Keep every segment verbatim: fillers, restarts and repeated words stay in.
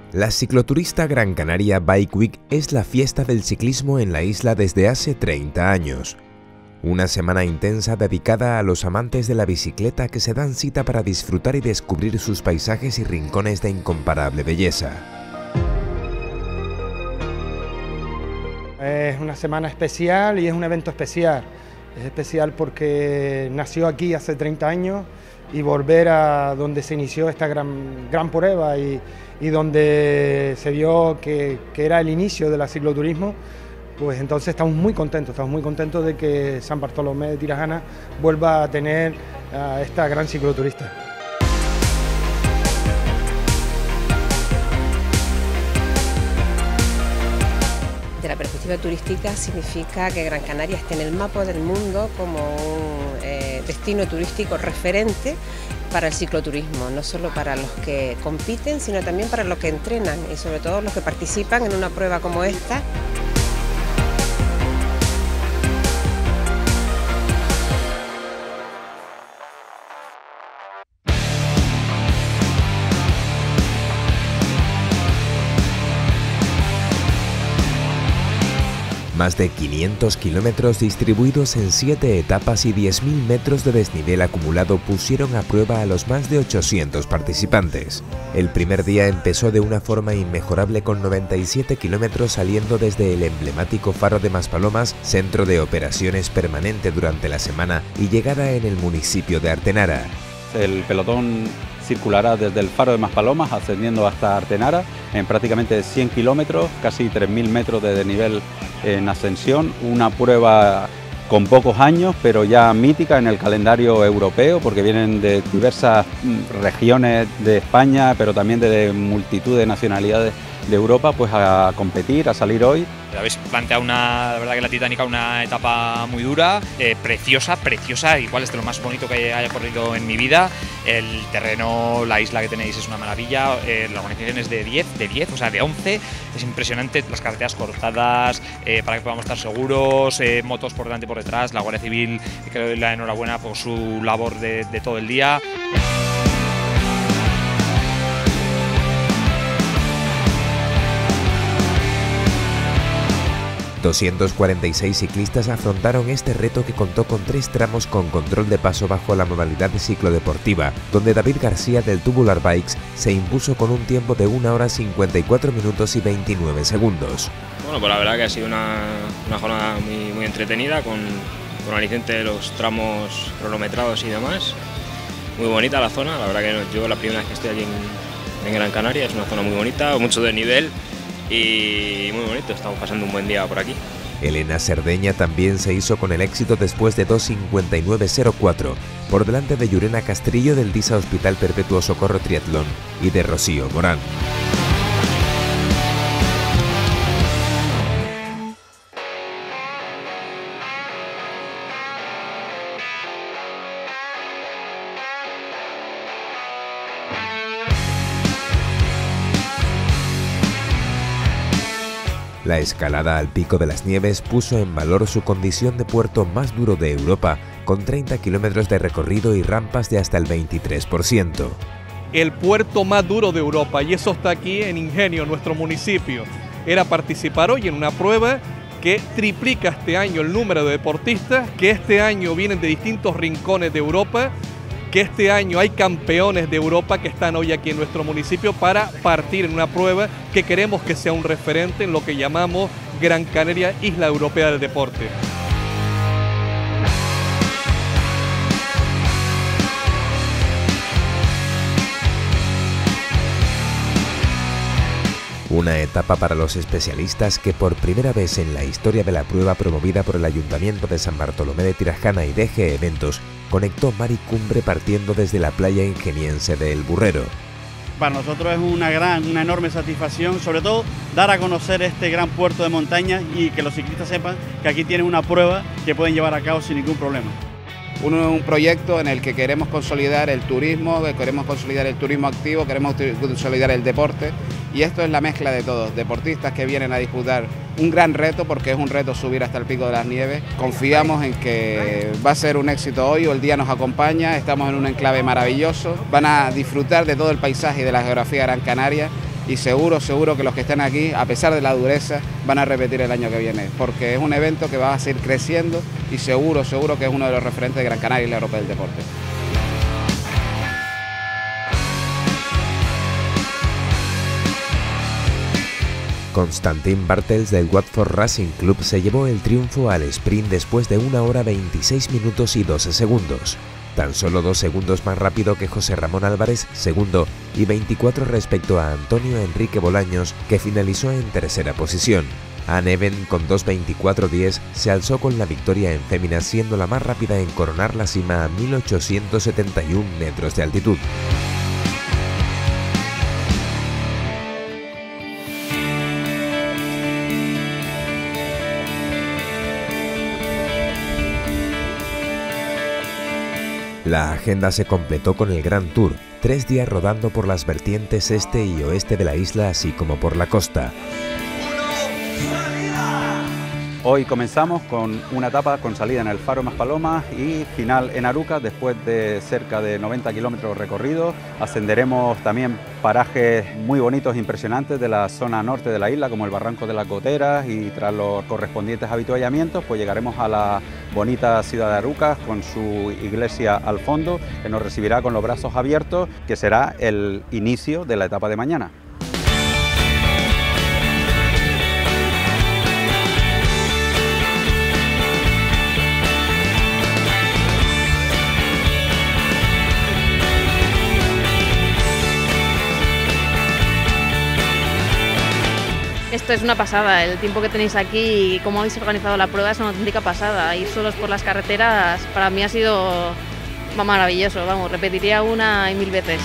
La cicloturista Gran Canaria Bike Week es la fiesta del ciclismo en la isla desde hace treinta años. Una semana intensa dedicada a los amantes de la bicicleta que se dan cita para disfrutar y descubrir sus paisajes y rincones de incomparable belleza. Es una semana especial y es un evento especial. Es especial porque nació aquí hace treinta años y volver a donde se inició esta gran, gran prueba y, y donde se vio que, que era el inicio del cicloturismo, pues entonces estamos muy contentos, estamos muy contentos de que San Bartolomé de Tirajana vuelva a tener a esta gran cicloturista. De la perspectiva turística significa que Gran Canaria esté en el mapa del mundo como un eh, destino turístico referente para el cicloturismo, no solo para los que compiten, sino también para los que entrenan y sobre todo los que participan en una prueba como esta. Más de quinientos kilómetros distribuidos en siete etapas y diez mil metros de desnivel acumulado pusieron a prueba a los más de ochocientos participantes. El primer día empezó de una forma inmejorable con noventa y siete kilómetros saliendo desde el emblemático Faro de Maspalomas, centro de operaciones permanente durante la semana y llegada en el municipio de Artenara. El pelotón circulará desde el Faro de Maspalomas ascendiendo hasta Artenara en prácticamente cien kilómetros, casi tres mil metros de desnivel en ascensión, una prueba con pocos años pero ya mítica en el calendario europeo porque vienen de diversas regiones de España pero también de multitud de nacionalidades de Europa pues a competir, a salir hoy. Habéis planteado una, la verdad que la Titánica una etapa muy dura, eh, preciosa, preciosa, igual es de lo más bonito que haya corrido en mi vida. El terreno, la isla que tenéis es una maravilla, eh, la organización es de diez, de diez, o sea de once, es impresionante, las carreteras cortadas, eh, para que podamos estar seguros, eh, motos por delante y por detrás, la Guardia Civil, que le doy la enhorabuena por su labor de, de todo el día. doscientos cuarenta y seis ciclistas afrontaron este reto que contó con tres tramos con control de paso bajo la modalidad de ciclodeportiva, donde David García del Tubular Bikes se impuso con un tiempo de una hora cincuenta y cuatro minutos y veintinueve segundos. Bueno, pues la verdad que ha sido una, una jornada muy, muy entretenida con, con aliciente de los tramos cronometrados y demás. Muy bonita la zona, la verdad que yo la primera vez que estoy aquí en, en Gran Canaria, es una zona muy bonita, mucho desnivel y muy bonito, estamos pasando un buen día por aquí. Elena Cerdeña también se hizo con el éxito después de dos cincuenta y nueve cero cuatro, por delante de Yurena Castrillo del Disa Hospital Perpetuo Socorro Triatlón y de Rocío Morán. La escalada al Pico de las Nieves puso en valor su condición de puerto más duro de Europa, con treinta kilómetros de recorrido y rampas de hasta el veintitrés por ciento. El puerto más duro de Europa, y eso está aquí en Ingenio, nuestro municipio, era participar hoy en una prueba que triplica este año el número de deportistas, que este año vienen de distintos rincones de Europa, que este año hay campeones de Europa que están hoy aquí en nuestro municipio para partir en una prueba que queremos que sea un referente en lo que llamamos Gran Canaria, Isla Europea del Deporte. Una etapa para los especialistas que por primera vez en la historia de la prueba promovida por el Ayuntamiento de San Bartolomé de Tirajana y D G Eventos conectó mar y cumbre partiendo desde la playa ingeniense de El Burrero. Para nosotros es una gran, una enorme satisfacción, sobre todo dar a conocer este gran puerto de montaña y que los ciclistas sepan que aquí tienen una prueba que pueden llevar a cabo sin ningún problema. Un, un proyecto en el que queremos consolidar el turismo, queremos consolidar el turismo activo, queremos consolidar el deporte y esto es la mezcla de todos, deportistas que vienen a disputar un gran reto porque es un reto subir hasta el Pico de las Nieves. Confiamos en que va a ser un éxito hoy, o el día nos acompaña, estamos en un enclave maravilloso, van a disfrutar de todo el paisaje y de la geografía de Gran Canaria y seguro, seguro que los que están aquí, a pesar de la dureza, van a repetir el año que viene, porque es un evento que va a seguir creciendo y seguro, seguro que es uno de los referentes de Gran Canaria y la Europa del deporte. Constantin Bartels del Watford Racing Club se llevó el triunfo al sprint después de una hora veintiséis minutos y doce segundos. Tan solo dos segundos más rápido que José Ramón Álvarez, segundo, y veinticuatro respecto a Antonio Enrique Bolaños, que finalizó en tercera posición. Anne Even, con dos veinticuatro diez, se alzó con la victoria en féminas, siendo la más rápida en coronar la cima a mil ochocientos setenta y un metros de altitud. La agenda se completó con el Grand Tour, tres días rodando por las vertientes este y oeste de la isla, así como por la costa. Hoy comenzamos con una etapa con salida en el Faro Maspalomas y final en Arucas. Después de cerca de noventa kilómetros recorridos, ascenderemos también parajes muy bonitos e impresionantes de la zona norte de la isla, como el Barranco de las Goteras, y tras los correspondientes avituallamientos pues llegaremos a la bonita ciudad de Arucas con su iglesia al fondo, que nos recibirá con los brazos abiertos, que será el inicio de la etapa de mañana. Esto es una pasada, el tiempo que tenéis aquí y cómo habéis organizado la prueba es una auténtica pasada. Ir solos por las carreteras para mí ha sido maravilloso, vamos, repetiría una y mil veces.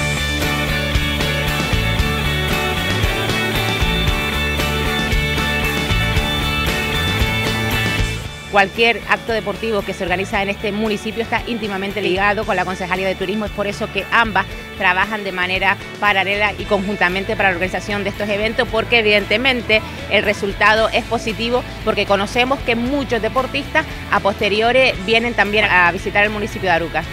Cualquier acto deportivo que se organiza en este municipio está íntimamente ligado con la Concejalía de Turismo, es por eso que ambas trabajan de manera paralela y conjuntamente para la organización de estos eventos, porque evidentemente el resultado es positivo, porque conocemos que muchos deportistas a posteriores vienen también a visitar el municipio de Arucas.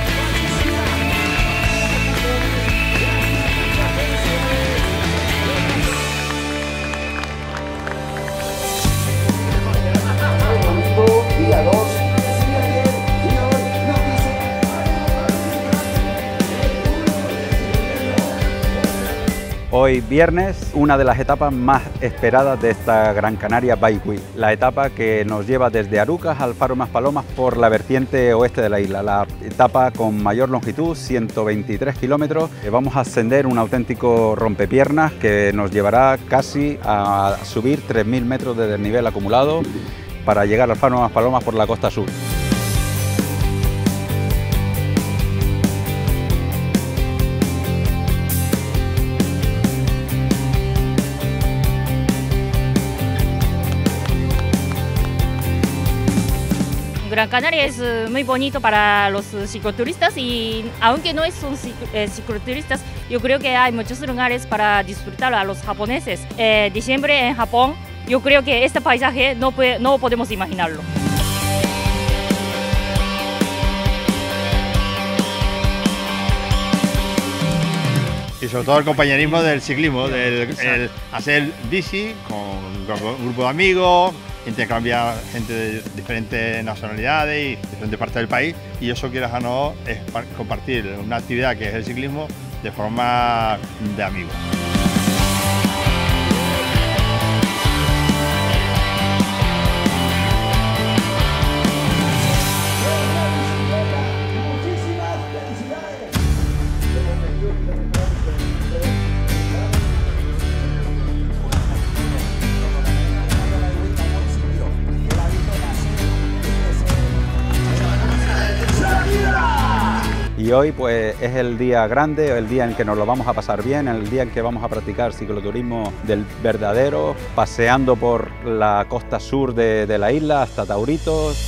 Hoy viernes, una de las etapas más esperadas de esta Gran Canaria Bike Week, la etapa que nos lleva desde Arucas al Faro Maspalomas por la vertiente oeste de la isla, la etapa con mayor longitud, ciento veintitrés kilómetros. Vamos a ascender un auténtico rompepiernas que nos llevará casi a subir tres mil metros de desnivel acumulado para llegar al Faro Maspalomas por la costa sur. Gran Canaria es muy bonito para los cicloturistas y aunque no son cicloturistas, yo creo que hay muchos lugares para disfrutar a los japoneses. Eh, diciembre en Japón, yo creo que este paisaje no, puede, no podemos imaginarlo. Y sobre todo el compañerismo del ciclismo, del el hacer bici con un grupo de amigos, intercambiar gente de diferentes nacionalidades y diferentes partes del país, y eso, quieras o no, es compartir una actividad que es el ciclismo de forma de amigos. Y hoy pues es el día grande, el día en que nos lo vamos a pasar bien, el día en que vamos a practicar cicloturismo del verdadero, paseando por la costa sur de, de la isla hasta Tauritos.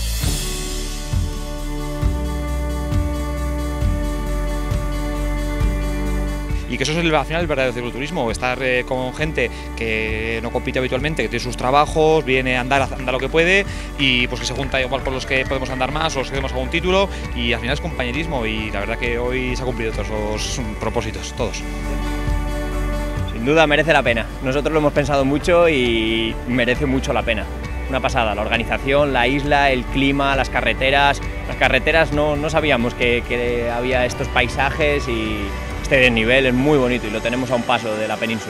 Y que eso es el, al final el verdadero cicloturismo, estar eh, con gente que no compite habitualmente, que tiene sus trabajos, viene a andar, anda lo que puede, y pues que se junta igual con los que podemos andar más o los que tenemos algún título, y al final es compañerismo, y la verdad que hoy se ha cumplido todos los propósitos, todos. Sin duda merece la pena. Nosotros lo hemos pensado mucho y merece mucho la pena. Una pasada, la organización, la isla, el clima, las carreteras. Las carreteras no, no sabíamos que, que había estos paisajes y este desnivel es muy bonito y lo tenemos a un paso de la península.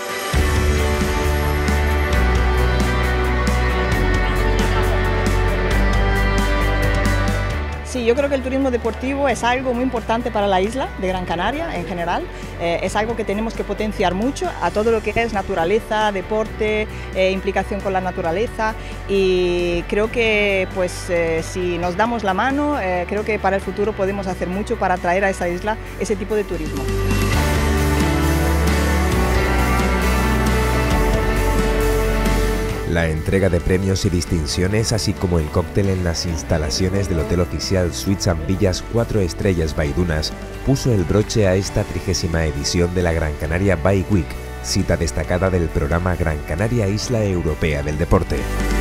Sí, yo creo que el turismo deportivo es algo muy importante para la isla de Gran Canaria en general. Eh, es algo que tenemos que potenciar mucho a todo lo que es naturaleza, deporte, eh, implicación con la naturaleza, y creo que pues eh, si nos damos la mano, eh, creo que para el futuro podemos hacer mucho para atraer a esa isla ese tipo de turismo. La entrega de premios y distinciones, así como el cóctel en las instalaciones del Hotel Oficial Suites and Villas cuatro Estrellas Baidunas, puso el broche a esta trigésima edición de la Gran Canaria Bike Week, cita destacada del programa Gran Canaria Isla Europea del Deporte.